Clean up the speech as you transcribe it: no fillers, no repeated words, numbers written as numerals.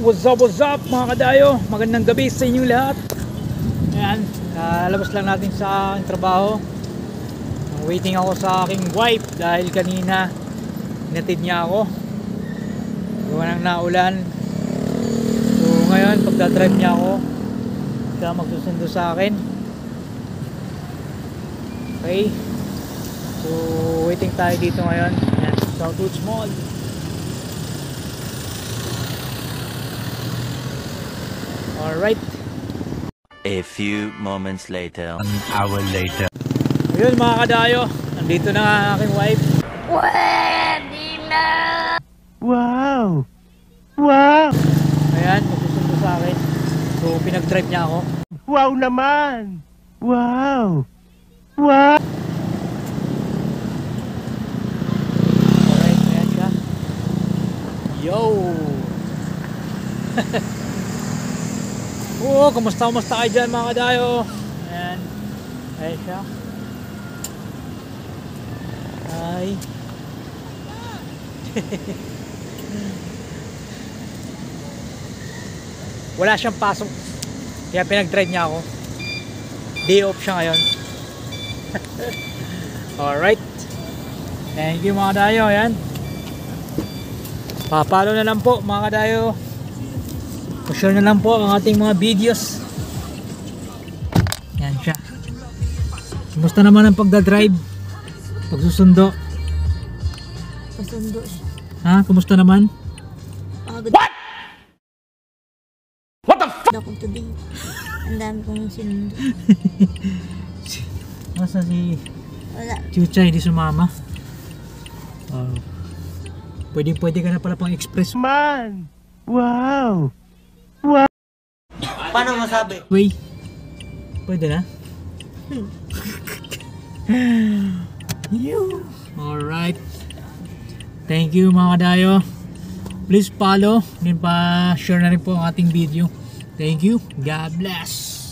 what's up mga kadayo? Magandang gabi sa inyo lahat. Ayan, labas lang natin sa trabaho. Waiting ako sa aking wife dahil kanina inatid niya ako. Gawa ng naulan. So ngayon pagdadrive niya ako, siya magsusundo sa akin. Okay. So waiting tayo dito ngayon. Ayan, Southwoods Mall. Alright. A few moments later. An hour later. Ayun mga kadayo, nandito na ang aking wife. Pwede na! Wow! Wow! Ayan, magsusundo sa akin. So pinag-drive niya ako. Wow naman! Wow! Wow! Alright, ayan siya. Yo! Oo, kumusta kayo dyan mga kadayo? Ayan. Ayan siya. Hi. Wala siyang pasok, kaya pinag-drive niya ako. Day off siya ngayon. Alright. Thank you mga kadayo. Ayan. Papalo na lang po mga kadayo. Pa-share na lang po ang ating mga videos. Yan siya. Kumusta naman ang pagdadrive? Pagsusundo? Pasundo siya. Ha? Kumusta naman? Pagod. What the fuck? Ako today. Ang dami kong sinundo. Nasa si Wala. Chucha hindi sumama? Pwede ka na pala pang express. Man! Wow! Paano masabi? Wait. Pwede na? Alright. Thank you mga kadayo. Please follow. Then pa-share na rin po ang ating video. Thank you. God bless.